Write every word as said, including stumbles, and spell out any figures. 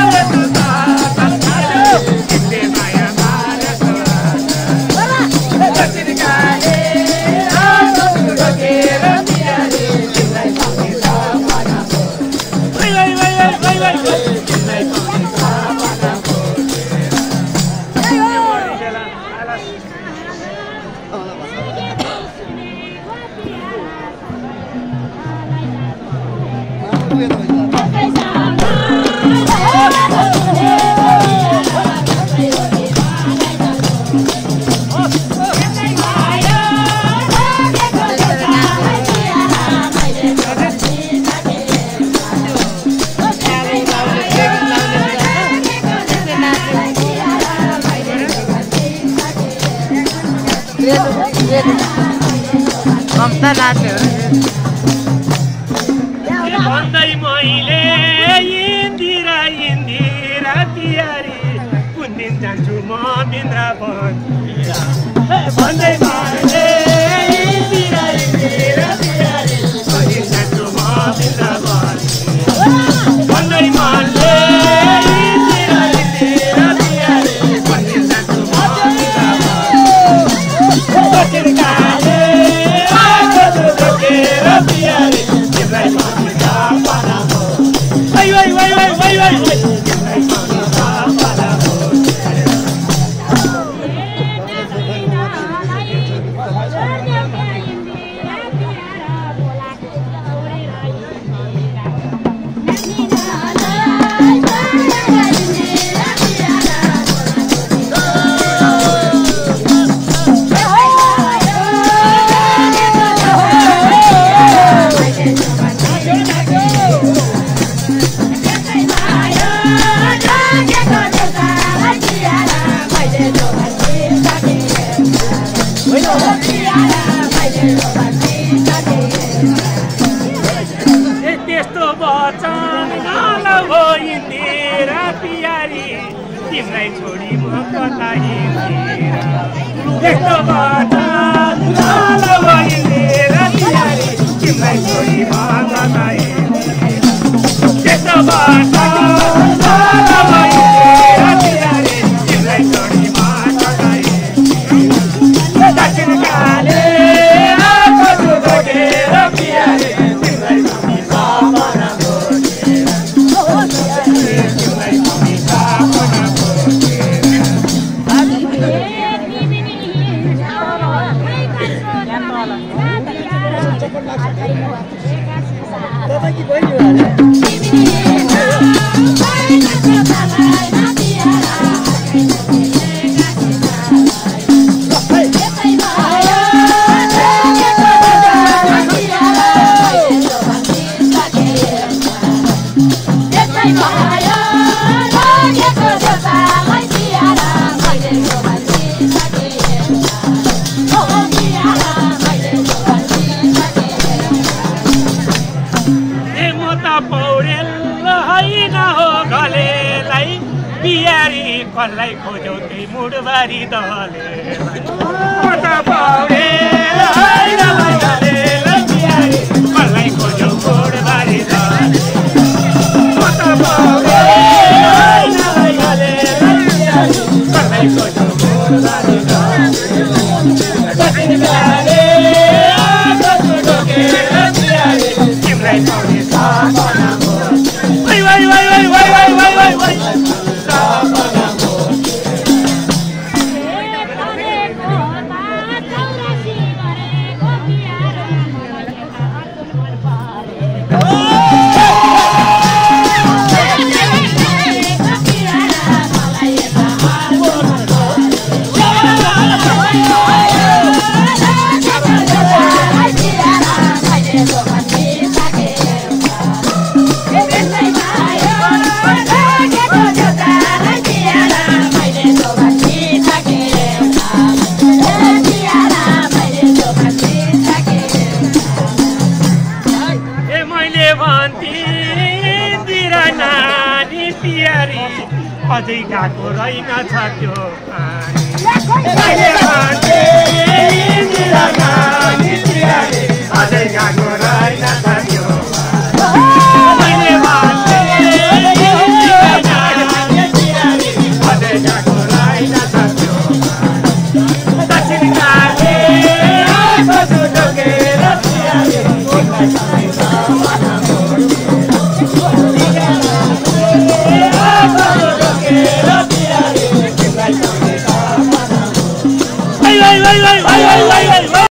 ममता नाच्यो भन्दै मैले इन्दिरा इन्दिरा प्यारी कुन दिन जान्छु म बिन्द्रावन भन्दै मैले इन्दिरा इन्दिरा प्यारी कुन दिन जान्छु म बिन्द्रावन भन्दै मैले इन्दिरा इन्दिरा प्यारी कुन दिन जान्छु म बिन्द्रावन त्यस्तो वचन नलगो इन्दिरा प्यारी तिमीलाई छोडी म कता हिँडेर त्यस्तो वचन नलगो इन्दिरा प्यारी तिमीलाई छोडी म कता हिँडेर त्यस्तो वचन नलगो इन्दिरा प्यारी तिमीलाई छोडी म कता हिँडेर दक्षिण काले आँखा जोडेर प्यारी कसलाई खोज्यौ त्यही मुडबारी दलेलाई मत पाउने होइन भइहालेलाई प्यारी कसलाई खोज्यौ मुडबारी दलेलाई मत पाउने होइन भइहालेलाई प्यारी कसलाई खोज्यौ मुडबारी दलेलाई दक्षिण काले आँखा जोडेर प्यारी तिमीलाई पाउने सपना वै वै वै वै वै वै वै वै अझै गएको रहेन छ त्यो अझै गएको रहेन छ त्यो रे